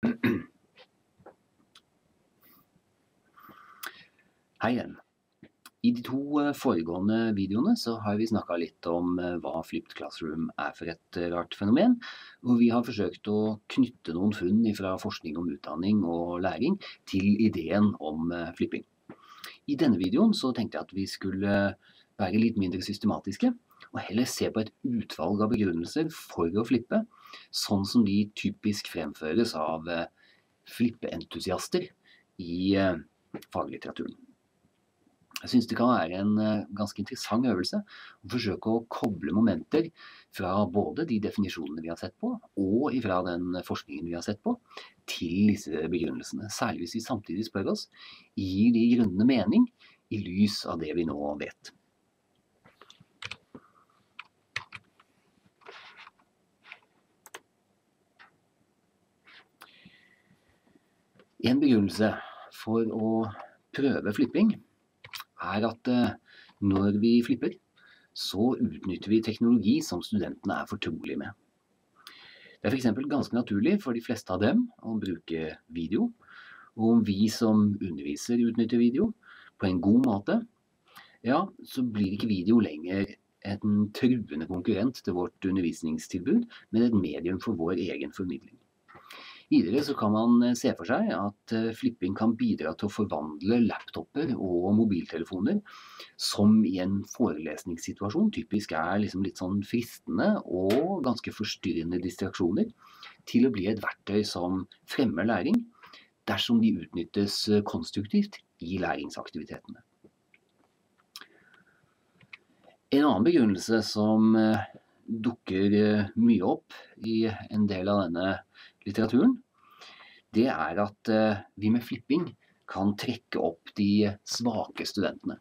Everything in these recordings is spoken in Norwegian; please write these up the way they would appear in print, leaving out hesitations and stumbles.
Hei igjen. I de to foregående videoene så har vi snakket litt om hva Flipped Classroom er for et rart fenomen, og vi har forsøkt å knytte noen funn fra forskning om utdanning og læring til ideen om flipping. I denne videoen så tenkte jeg at vi skulle være litt mindre systematiske, og heller se på et utvalg av begrunnelser for å flippe, sånn som de typisk fremføres av flippeentusiaster i faglitteraturen. Jeg synes det kan være en ganske interessant øvelse å forsøke å koble momenter fra både de definisjonene vi har sett på, og fra den forskningen vi har sett på, til disse begrunnelsene. Særlig hvis vi samtidig spør oss, gir de grunnene mening i lys av det vi nå vet? En begrunnelse for å prøve flipping er at når vi flipper, så utnytter vi teknologi som studentene er fortrolige med. Det er for eksempel ganske naturlig for de fleste av dem å bruke video, og om vi som underviser utnytter video på en god måte, ja, så blir ikke video lenger en truende konkurrent til vårt undervisningstilbud, men et medium for vår egen formidling. Videre så kan man se for seg at flipping kan bidra til å forvandle laptoper og mobiltelefoner, som i en forelesningssituasjon typisk er litt sånn fristende og ganske forstyrrende distraksjoner, til å bli et verktøy som fremmer læring, dersom de utnyttes konstruktivt i læringsaktivitetene. En annen begrunnelse som dukker mye opp i en del av denne litteraturen, det er at vi med flipping kan trekke opp de svake studentene.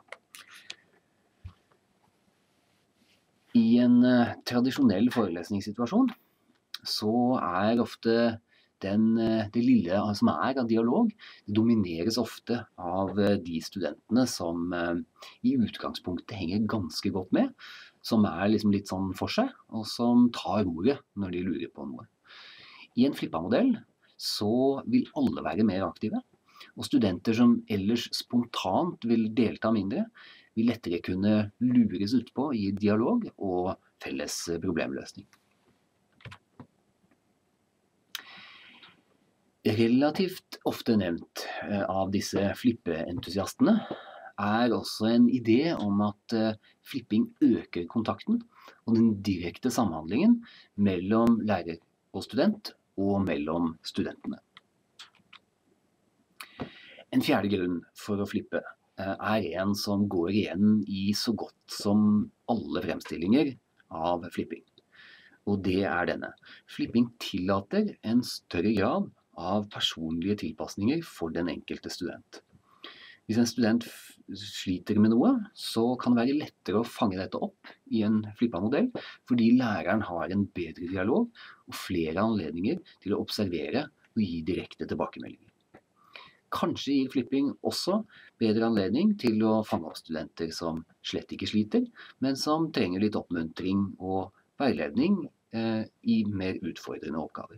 I en tradisjonell forelesningssituasjon så er ofte det lille som er av dialog, domineres ofte av de studentene som i utgangspunktet henger ganske godt med, som er litt sånn for seg, og som tar ordet når de lurer på noe. I en flippamodell så vil alle være mer aktive, og studenter som ellers spontant vil delta mindre, vil lettere kunne lures utpå i dialog og felles problemløsning. Relativt ofte nevnt av disse flippeentusiastene er også en idé om at flipping øker kontakten og den direkte samhandlingen mellom lærer og student, og mellom studentene. En fjerde grunn for å flippe er en som går igjen i så godt som alle fremstillinger av flipping. Og det er denne. Flipping tillater en større grad av personlige tilpasninger for den enkelte student. Hvis en student sliter med noe, så kan det være lettere å fange dette opp i en flippamodell, fordi læreren har en bedre dialog og flere anledninger til å observere og gi direkte tilbakemeldinger. Kanskje gir flipping også bedre anledning til å fange opp studenter som slett ikke sliter, men som trenger litt oppmuntring og veiledning i mer utfordrende oppgaver.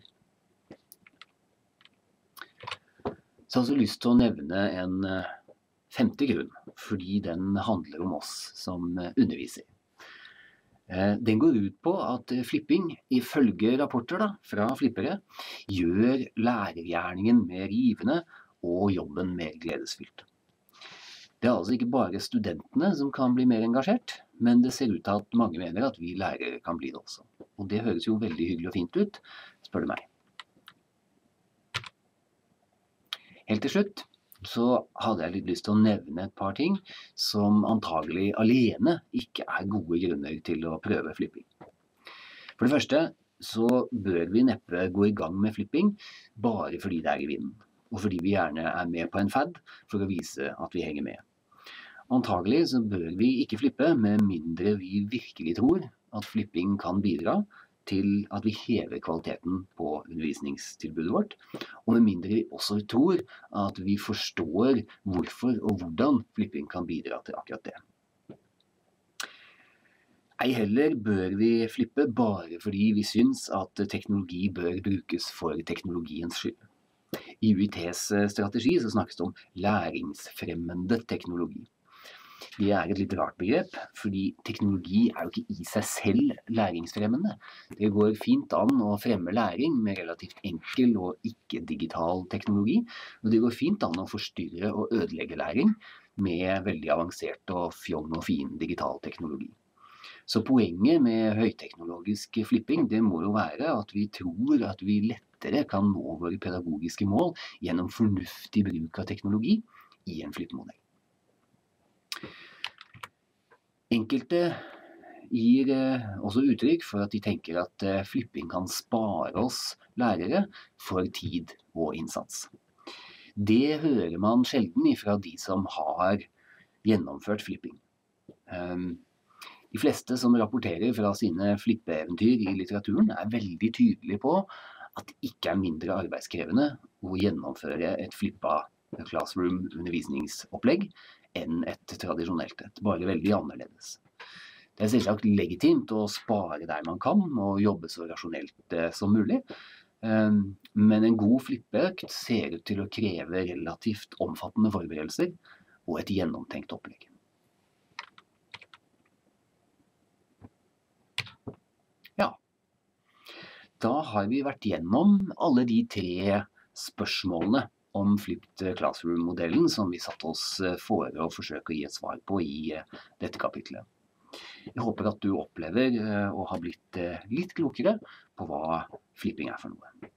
Så jeg har også lyst til å nevne en femte grunn, fordi den handler om oss som underviser. Den går ut på at flipping, ifølge rapporter fra flippere, gjør lærergjerningen mer givende og jobben mer gledesfylt. Det er altså ikke bare studentene som kan bli mer engasjert, men det ser ut til at mange mener at vi lærere kan bli det også. Og det høres jo veldig hyggelig og fint ut, spør du meg. Helt til slutt så hadde jeg litt lyst til å nevne et par ting som antagelig alene ikke er gode grunner til å prøve flipping. For det første så bør vi neppe gå i gang med flipping bare fordi det er i vinden, og fordi vi gjerne er med på en fad for å vise at vi henger med. Antagelig så bør vi ikke flippe med mindre vi virkelig tror at flipping kan bidra til at vi hever kvaliteten på undervisningstilbudet vårt, og med mindre vi også tror at vi forstår hvorfor og hvordan flipping kan bidra til akkurat det. Ei heller bør vi flippe bare fordi vi syns at teknologi bør brukes for teknologiens skyld. I UiTs strategi så snakkes det om læringsfremmende teknologi. Det er et litt rart begrep, fordi teknologi er jo ikke i seg selv læringsfremmende. Det går fint an å fremme læring med relativt enkel og ikke-digital teknologi, og det går fint an å forstyrre og ødelegge læring med veldig avansert og fjong og fin digital teknologi. Så poenget med høyteknologisk flipping, det må jo være at vi tror at vi lettere kan nå våre pedagogiske mål gjennom fornuftig bruk av teknologi i en flippmodell. Enkelte gir også uttrykk for at de tenker at flipping kan spare oss lærere for tid og innsats. Det hører man sjelden ifra de som har gjennomført flipping. De fleste som rapporterer fra sine flippeeventyr i litteraturen er veldig tydelige på at det ikke er mindre arbeidskrevende å gjennomføre et flippa classroom-undervisningsopplegg enn et tradisjonelt et, bare veldig annerledes. Det er selvsagt legitimt å spare der man kan og jobbe så rasjonelt som mulig, men en god flippeøkt ser ut til å kreve relativt omfattende forberedelser og et gjennomtenkt opplegg. Ja, da har vi vært gjennom alle de 3 spørsmålene om flipped classroom-modellen som vi satte oss for å forsøke å gi et svar på i dette kapitlet. Jeg håper at du opplever å ha blitt litt klokere på hva flipping er for noe.